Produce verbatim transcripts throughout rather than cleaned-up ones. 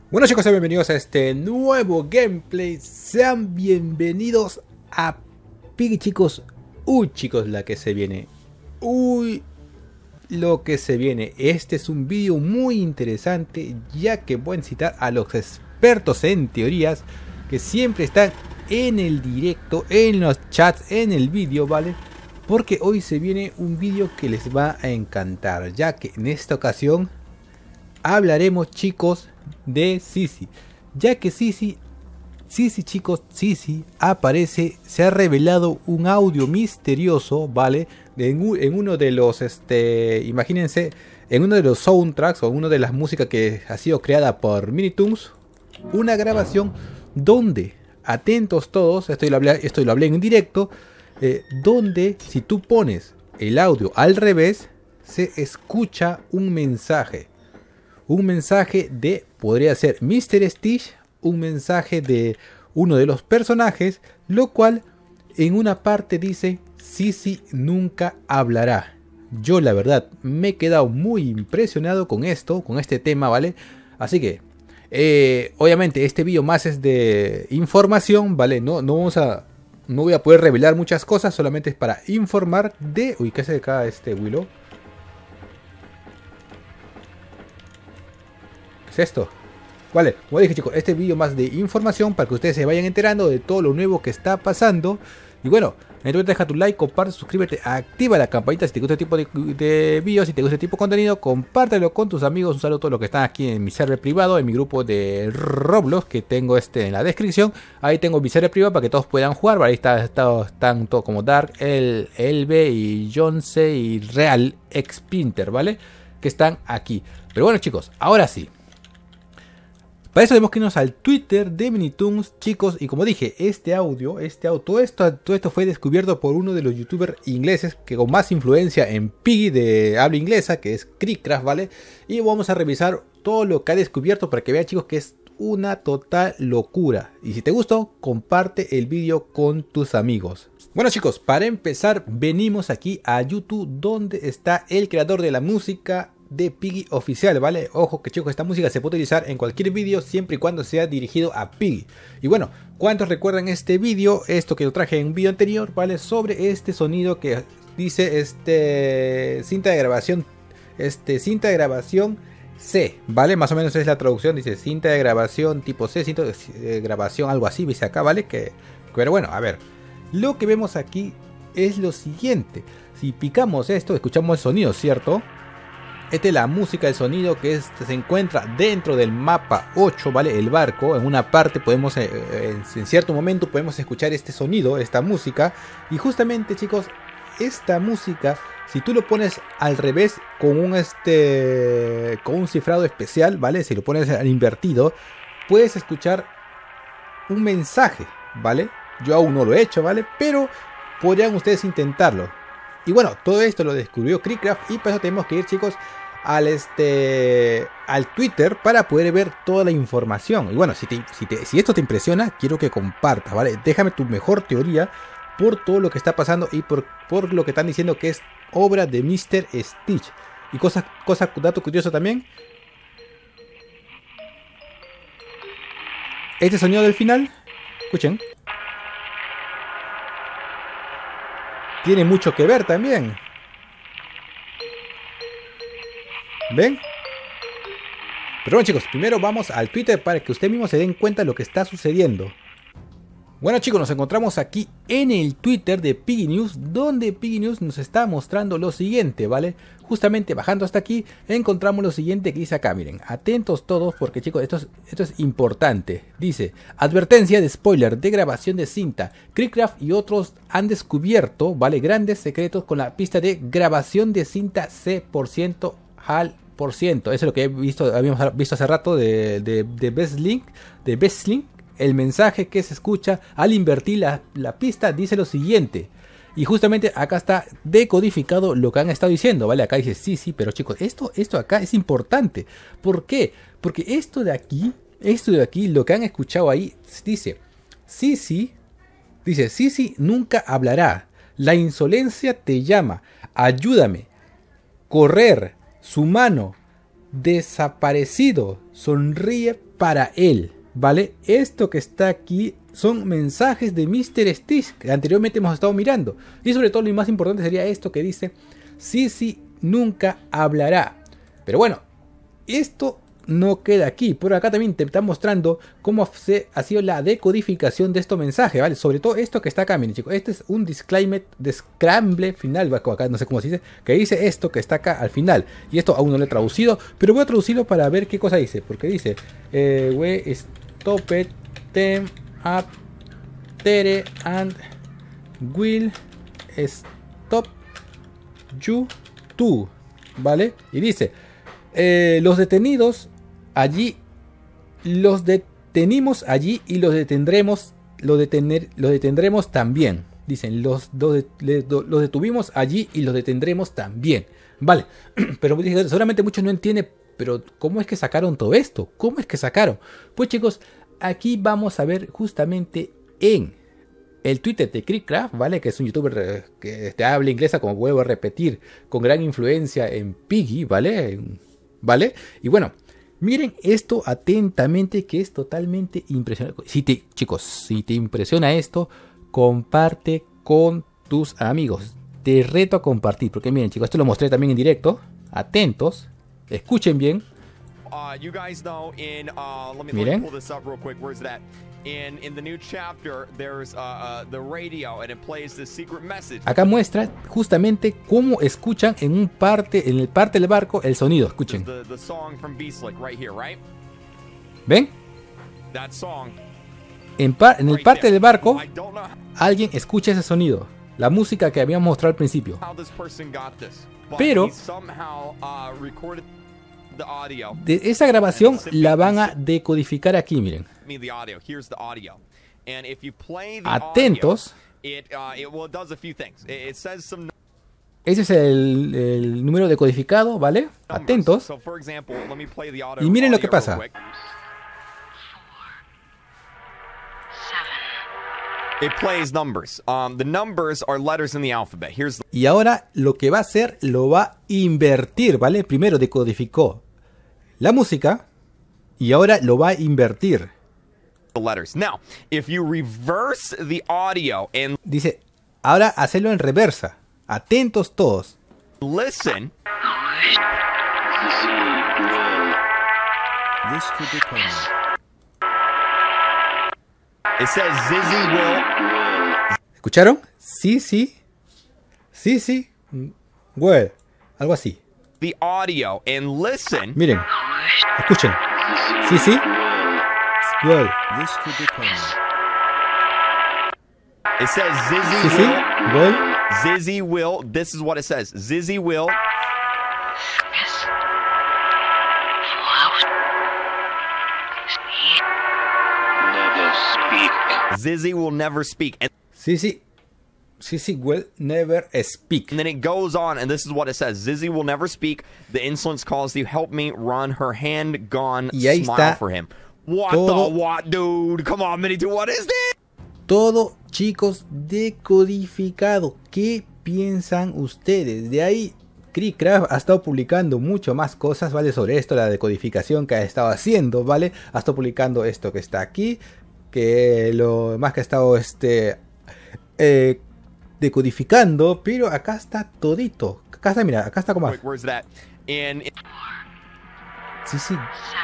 Bueno chicos, sean bienvenidos a este nuevo gameplay. Sean bienvenidos a Piggy chicos. Uy chicos, la que se viene. Uy, lo que se viene. Este es un vídeo muy interesante, ya que pueden citar a los expertos en teorías que siempre están en el directo, en los chats, en el vídeo, ¿vale? Porque hoy se viene un vídeo que les va a encantar, ya que en esta ocasión hablaremos chicos de Sisi, ya que Sisi, Sisi chicos, Sisi aparece, se ha revelado un audio misterioso, ¿vale? En, en uno de los, este, imagínense, en uno de los soundtracks o una de las músicas que ha sido creada por Minitoons, una grabación donde, atentos todos, esto lo hablé, esto lo hablé en directo, eh, donde si tú pones el audio al revés, se escucha un mensaje. Un mensaje de, podría ser míster Stitch, un mensaje de uno de los personajes, lo cual en una parte dice, Sisi nunca hablará. Yo la verdad me he quedado muy impresionado con esto, con este tema, ¿vale? Así que, eh, obviamente este vídeo más es de información, ¿vale? No, no vamos a, no voy a poder revelar muchas cosas, solamente es para informar de... Uy, ¿qué hace acá este Willow? ¿Qué es esto? Vale, como dije chicos, este vídeo más de información para que ustedes se vayan enterando de todo lo nuevo que está pasando. Y bueno, entonces deja tu like, comparte, suscríbete, activa la campanita si te gusta este tipo de, de vídeos, si te gusta este tipo de contenido, compártelo con tus amigos. Un saludo a todos los que están aquí en mi server privado, en mi grupo de Roblox, que tengo este en la descripción. Ahí tengo mi server privado para que todos puedan jugar. Ahí está, está tanto como Dark, El, Elbe y Jonce y Real Expinter, ¿vale? Que están aquí. Pero bueno chicos, ahora sí. Para eso tenemos que irnos al Twitter de Minitoons, chicos, y como dije, este audio, este audio, todo esto, todo esto fue descubierto por uno de los youtubers ingleses que con más influencia en Piggy de habla inglesa, que es Crickcraft, ¿vale? Y vamos a revisar todo lo que ha descubierto para que vean, chicos, que es una total locura. Y si te gustó, comparte el vídeo con tus amigos. Bueno chicos, para empezar, venimos aquí a YouTube, donde está el creador de la música de Piggy oficial, ¿vale? Ojo que chicos, esta música se puede utilizar en cualquier vídeo siempre y cuando sea dirigido a Piggy. Y bueno, ¿cuántos recuerdan este vídeo? Esto que lo traje en un vídeo anterior, ¿vale? Sobre este sonido que dice este cinta de grabación, este cinta de grabación C, ¿vale? Más o menos es la traducción, dice cinta de grabación tipo C, cinta de grabación, algo así, dice acá, ¿vale? Que, pero bueno, a ver, lo que vemos aquí es lo siguiente. Si picamos esto, escuchamos el sonido, ¿cierto? Esta es la música, el sonido que es, se encuentra dentro del mapa ocho, ¿vale? El barco, en una parte podemos, eh, en cierto momento podemos escuchar este sonido, esta música. Y justamente chicos, esta música, si tú lo pones al revés con un, este, con un cifrado especial, ¿vale? Si lo pones al invertido, puedes escuchar un mensaje, ¿vale? Yo aún no lo he hecho, ¿vale? Pero podrían ustedes intentarlo. Y bueno, todo esto lo descubrió Crickcraft y por eso tenemos que ir chicos al, este, al Twitter para poder ver toda la información. Y bueno, si, te, si, te, si esto te impresiona, quiero que compartas, ¿vale? Déjame tu mejor teoría por todo lo que está pasando y por, por lo que están diciendo que es obra de míster Stitch. Y cosa, cosa, dato curioso también. Este sonido del final, escuchen. Tiene mucho que ver también. ¿Ven? Pero bueno chicos, primero vamos al Twitter para que ustedes mismos se den cuenta de lo que está sucediendo. Bueno chicos, nos encontramos aquí en el Twitter de Piggy News, donde Piggy News nos está mostrando lo siguiente, ¿vale? Justamente bajando hasta aquí, encontramos lo siguiente que dice acá, miren, atentos todos porque chicos, esto es, esto es importante. Dice, advertencia de spoiler de grabación de cinta. Crickcraft y otros han descubierto, ¿vale? Grandes secretos con la pista de grabación de cinta C por ciento al por ciento. Eso es lo que he visto, habíamos visto hace rato de, de, de BestLink, de BestLink. El mensaje que se escucha al invertir la, la pista dice lo siguiente. Y justamente acá está decodificado lo que han estado diciendo, ¿vale? Acá dice sí, sí, pero chicos, esto, esto acá es importante. ¿Por qué? Porque esto de aquí, esto de aquí, lo que han escuchado ahí, dice sí, sí, dice sí, sí, nunca hablará. La insolencia te llama. Ayúdame. Correr. Su mano. desaparecido. Sonríe para él, ¿vale? Esto que está aquí son mensajes de míster Stitch que anteriormente hemos estado mirando. Y sobre todo lo más importante sería esto que dice: Sissy nunca hablará. Pero bueno, esto no queda aquí. Por acá también te está mostrando cómo se ha sido la decodificación de estos mensajes, ¿vale? Sobre todo esto que está acá, miren chicos. Este es un disclaimer de scramble final, acá no sé cómo se dice, que dice esto que está acá al final. Y esto aún no lo he traducido, pero voy a traducirlo para ver qué cosa dice. Porque dice, eh, we stop them up there and will stop you too, ¿vale? Y dice, eh, los detenidos allí, los detenimos allí y los detendremos, lo detener, los detendremos también. Dicen, los, los, los detuvimos allí y los detendremos también. Vale, pero seguramente muchos no entienden, pero ¿cómo es que sacaron todo esto? ¿Cómo es que sacaron? Pues chicos, aquí vamos a ver justamente en el Twitter de Creekcraft, ¿vale? Que es un youtuber que te habla inglesa, como vuelvo a repetir, con gran influencia en Piggy, ¿vale? ¿Vale? Y bueno, miren esto atentamente, que es totalmente impresionante. Si te, chicos, si te impresiona esto, comparte con tus amigos. Te reto a compartir, porque miren chicos, esto lo mostré también en directo. Atentos, escuchen bien. Uh, you guys know in, uh, let me, let Miren. me pull this up real quick. Where's that? In, in the new chapter, there's uh, uh, the radio and it plays the secret message. Acá muestra justamente cómo escuchan en un parte, en el parte del barco, el sonido. Escuchen. The, the song from Beastlick right here, right? ¿Ven? That song. En, par, en el right parte there. del barco, I don't know alguien escucha ese sonido. La música que habíamos mostrado al principio. how this person got this, but Pero he somehow uh, recorded the audio. de esa grabación la van a decodificar aquí, miren. Me the audio. Here's the audio. And if you play the Atentos. audio, it, uh, it, well, it does a few things. It, it says some Ese es el, el número decodificado, ¿vale? numbers. Atentos. So, for example, let me play the audio, Y miren lo que audio real pasa. quick. It plays numbers. Um, the numbers are letters in the alphabet. Here's the Y ahora lo que va a hacer, lo va a invertir, ¿vale? Primero decodificó la música y ahora lo va a invertir. letters. Now, if you reverse the audio and Dice, ahora hacerlo en reversa. Atentos todos. listen, This could become it says Zizzy will. ¿Escucharon? Sí, sí. Sí, sí. Well, algo así. The audio and listen. Miren. Escuchen. Sí, sí. Well. this could become It says Zizzy Sí, sí. will. Well. Zizzy will. This is what it says. Zizzy will. never speak. Zizzy will never speak. And, Sí, sí. Sí, sí. Well, never speak. and then it goes on, and this is what it says. Zizzy will never speak. The insolence calls you. Help me run. Her hand gone. Y ahí Smile está for him. What todo- the what, dude? Come on, Mini two. What is this? Todo, chicos, decodificado. ¿Qué piensan ustedes? De ahí, Creekcraft ha estado publicando mucho más cosas, ¿vale? Sobre esto, la decodificación que ha estado haciendo, ¿vale? Ha estado publicando esto que está aquí, que lo más que ha estado este, eh, decodificando, pero acá está todito. Acá está, mira, acá está como... Wait, where's that? And Sí, sí.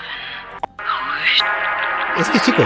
Es que, chicos,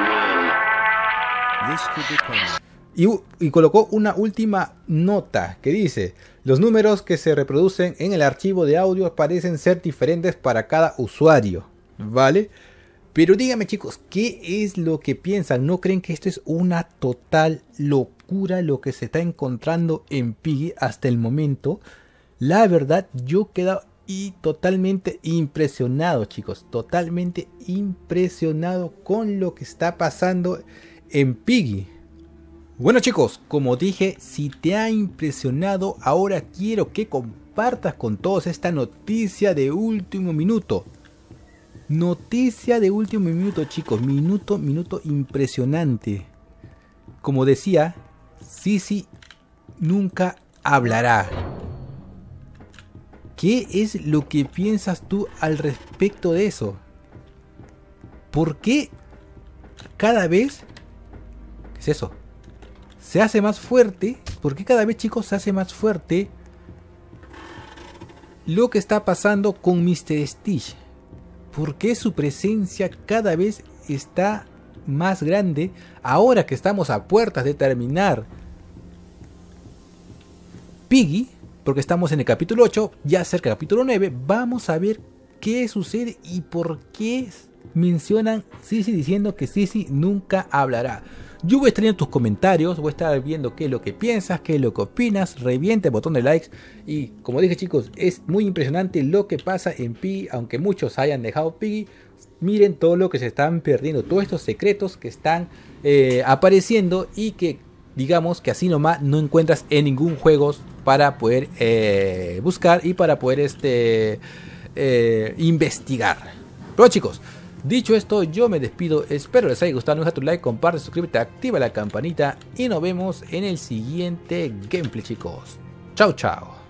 This could become Y, y colocó una última nota que dice: los números que se reproducen en el archivo de audio parecen ser diferentes para cada usuario, ¿vale? Pero díganme chicos, ¿qué es lo que piensan? ¿No creen que esto es una total locura lo que se está encontrando en Piggy hasta el momento? La verdad, yo he quedado y totalmente impresionado, chicos, totalmente impresionado con lo que está pasando en Piggy. Bueno chicos, como dije, si te ha impresionado, ahora quiero que compartas con todos esta noticia de último minuto. Noticia de último minuto, chicos, minuto, minuto impresionante. Como decía, Sissy nunca hablará. ¿Qué es lo que piensas tú al respecto de eso? ¿Por qué cada vez, qué es eso, se hace más fuerte? ¿Por qué cada vez, chicos, se hace más fuerte lo que está pasando con mister Stitch? ¿Por qué su presencia cada vez está más grande ahora que estamos a puertas de terminar Piggy? Porque estamos en el capítulo ocho, ya cerca del capítulo nueve. Vamos a ver qué sucede y por qué mencionan Sissy diciendo que Sissy nunca hablará. Yo voy a estar viendo tus comentarios, voy a estar viendo qué es lo que piensas, qué es lo que opinas. Reviente el botón de likes. Y como dije, chicos, es muy impresionante lo que pasa en Piggy. Aunque muchos hayan dejado Piggy, miren todo lo que se están perdiendo, todos estos secretos que están eh, apareciendo y que, digamos, que así nomás no encuentras en ningún juego para poder eh, buscar y para poder este eh, investigar. Pero, chicos, dicho esto, yo me despido. Espero les haya gustado. No deja tu like, comparte, suscríbete, activa la campanita y nos vemos en el siguiente gameplay, chicos. Chao, chao.